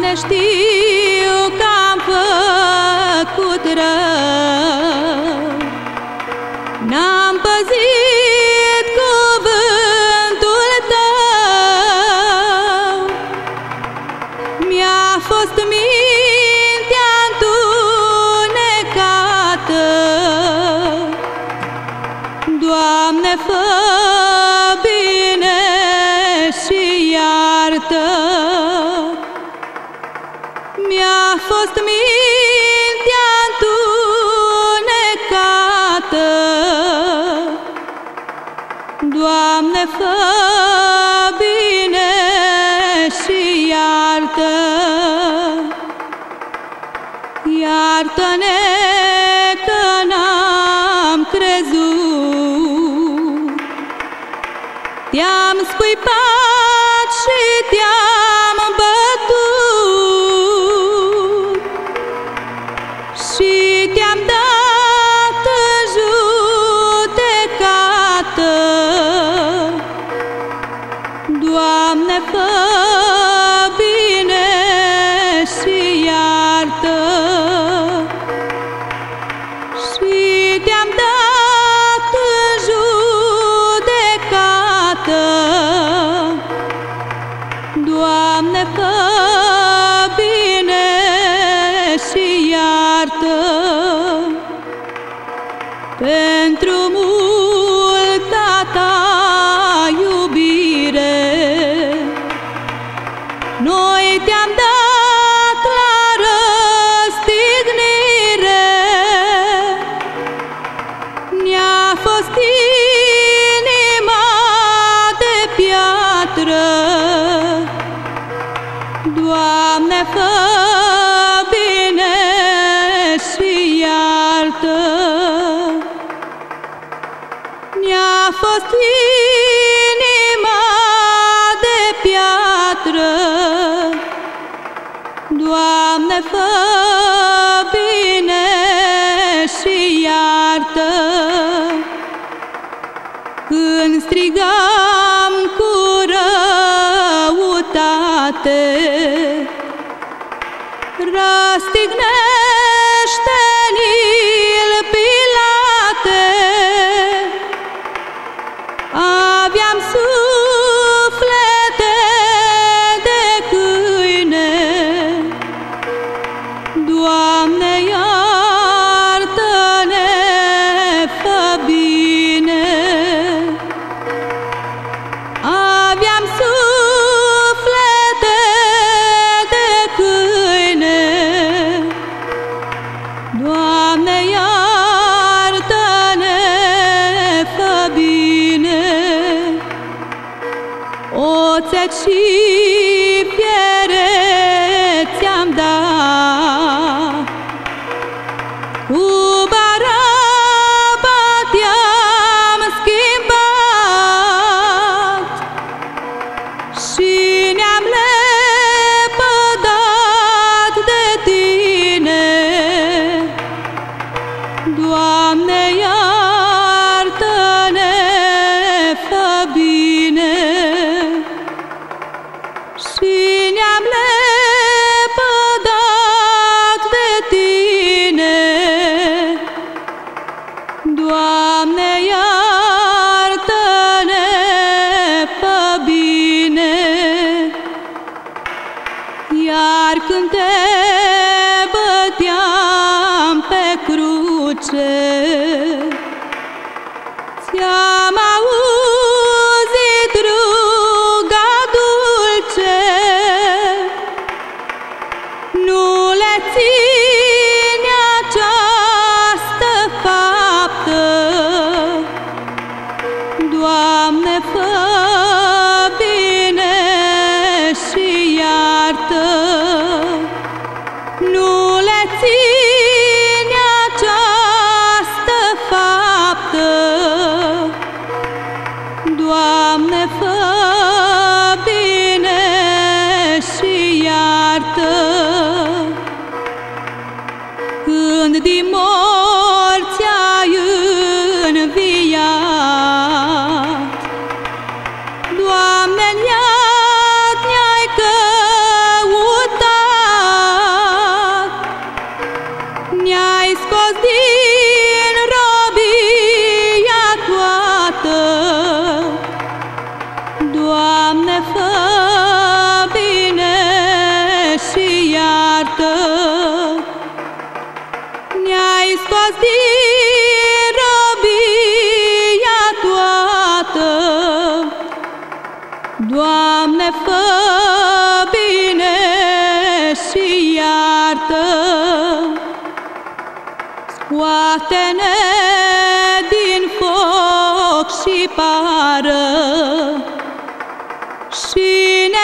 Doamne, știu că am făcut rău, n-am păzit cuvântul Tău, mi-a fost mintea întunecată. Doamne, fă bine și iartă. Mi-a fost mintea întunecată. Doamne, fă bine și iartă. Iartă-ne că n-am crezut, te-am scuipat și te-am bătut și te-am dat în judecată. Doamne, fă bine și iartă. Și te-am dat în judecată. Doamne, fă bine și iartă. Pentru multa Ta iubire, noi te-am dat la răstignire. Ne-a fost inima de piatră. Doamne, fă bine și iartă. Ne-a fost inima de piatră. Doamne, fă bine și iartă. Când strigam cu răutate, răstignește-ni-l, Pilate. Aveam suflete de câine. Doamne, iartă-ne, fă bine. Aveam suflete de câine. Doamne, iartă-ne, fă bine. Oțet și fiere ți-am dat, cu Baraba te-am schimbat și ne-am lepădat de Tine. Doamne, iartă-ne, fă bine. Și ne-am lepădat de Tine. Doamne, iartă-ne, fă bine. Iar când te băteam pe cruce, ți-am auzit ruga dulce. Nu le ține această faptă. Doamne, fă bine și iartă. Nu le ține această faptă. scoate-ne din foc și pară și